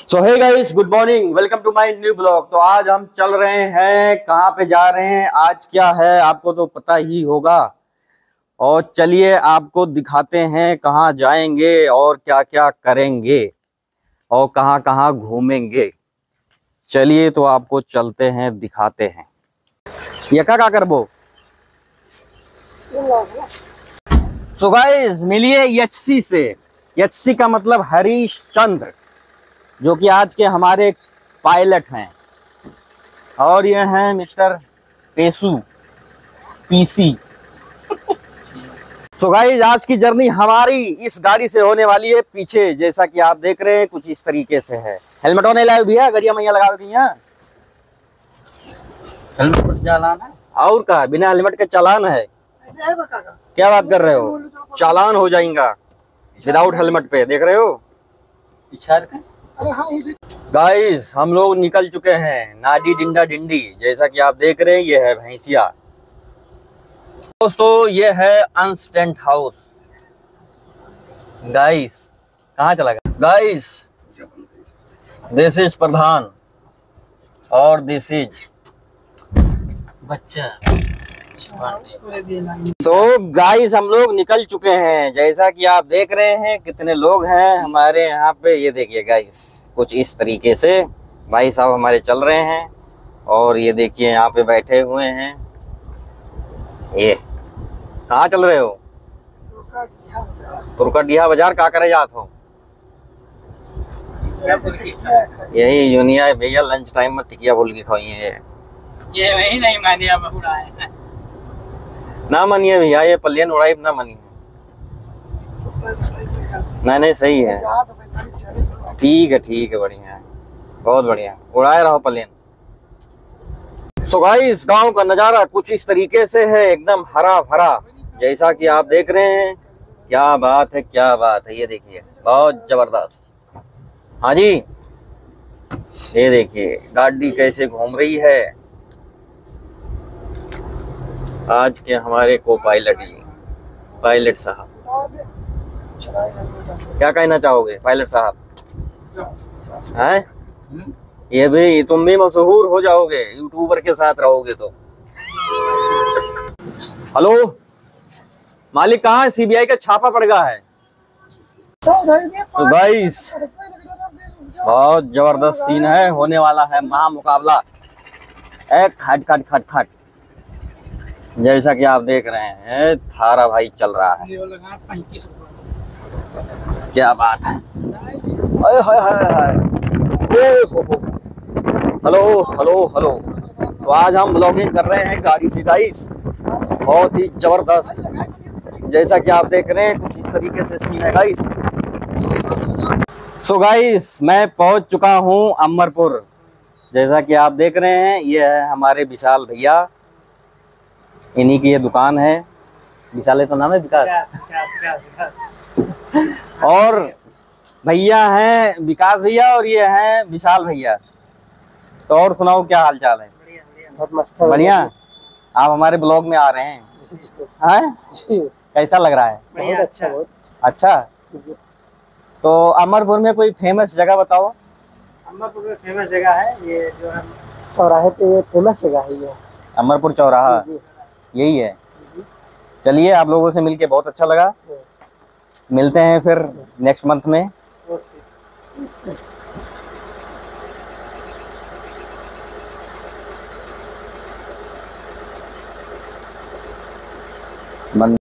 So hey guys, good morning, welcome to my new blog. तो आज हम चल रहे हैं, कहाँ पे जा रहे हैं, आज क्या है आपको तो पता ही होगा। और चलिए आपको दिखाते हैं कहाँ जाएंगे और क्या क्या करेंगे और कहाँ कहाँ घूमेंगे। चलिए तो आपको चलते हैं, दिखाते हैं। यका का करबो। सो गाइस, मिलिए एचसी से। एचसी का मतलब हरीश चंद्र, जो कि आज के हमारे पायलट हैं। और ये हैं मिस्टर पेसू पीसी। सो गाइस, आज की जर्नी हमारी इस गाड़ी से होने वाली है। पीछे जैसा कि आप देख रहे हैं कुछ इस तरीके से है। हेलमेट होने लाए भैया, गड़िया मैया लगा के यहाँ हेलमेट पर चालान है। और का बिना हेलमेट के चालान है? क्या बात कर रहे हो, चालान हो जाएगा विदाउट हेलमेट पे। देख रहे हो गाइस, हम लोग निकल चुके हैं नाडी डिंडा डिंडी। जैसा कि आप देख रहे हैं ये है भैंसिया। दोस्तों ये है अंश टेंट हाउस। गाइस कहाँ चला गया? गाइस दिस इज प्रधान और दिस इज बच्चा। तो गाइस हम लोग निकल चुके हैं। जैसा कि आप देख रहे हैं कितने लोग हैं हमारे यहाँ पे। ये देखिए गाइस, कुछ इस तरीके से भाई साहब हमारे चल रहे हैं। और ये देखिए यहाँ पे बैठे हुए हैं। ये कहाँ चल रहे हो? तुर्कडिया बाजार। का करे जात हो? यही यूनिया भैया, लंच टाइम में टिकिया बोल के खाइए। ये वही नहीं मानिए, अब उड़ाए ना मानिए भैया, ये प्लेन उड़ाई ना मानिए। नहीं सही है, ठीक है, बढ़िया है, बहुत बढ़िया, उड़ाए रहो प्लेन। सो गाइस, गांव का नजारा कुछ इस तरीके से है, एकदम हरा भरा। जैसा कि आप देख रहे हैं। क्या बात है, क्या बात है। ये देखिए बहुत जबरदस्त। हाँ जी, ये देखिए गाड़ी कैसे घूम रही है। आज के हमारे को पायलट साहब, क्या कहना चाहोगे पायलट साहब? हैं? ये भी तुम भी मशहूर हो जाओगे यूट्यूबर के साथ रहोगे तो। हेलो मालिक, कहाँ है? सीबीआई का छापा पड़ गया है। तो गाइस बहुत जबरदस्त सीन है, होने वाला है महा मुकाबला। एक खट खट खट खट। जैसा कि आप देख रहे हैं थारा भाई चल रहा है। क्या बात है। हेलो। तो आज हम ब्लॉगिंग कर रहे हैं गाड़ी से गाइस, बहुत ही जबरदस्त। जैसा कि आप देख रहे हैं कुछ इस तरीके से सीन है गाइस। सो गाइस, मैं पहुंच चुका हूं अमरपुर। जैसा कि आप देख रहे हैं ये है हमारे विशाल भैया, इन्हीं की ये दुकान है। विशाल तो नाम है, विकास। और भैया हैं विकास भैया और ये हैं विशाल भैया। तो और सुनाओ, क्या हाल चाल है? बहुत मस्त है। बढ़िया। आप हमारे ब्लॉग में आ रहे हैं, हैं? कैसा लग रहा है? बहुत अच्छा, बहुत अच्छा। तो अमरपुर में कोई फेमस जगह बताओ। अमरपुर में फेमस जगह है ये जो है चौराहे पे, ये फेमस जगह है ये अमरपुर चौराहा, यही है। चलिए, आप लोगों से मिलके बहुत अच्छा लगा। मिलते हैं फिर नेक्स्ट मंथ में।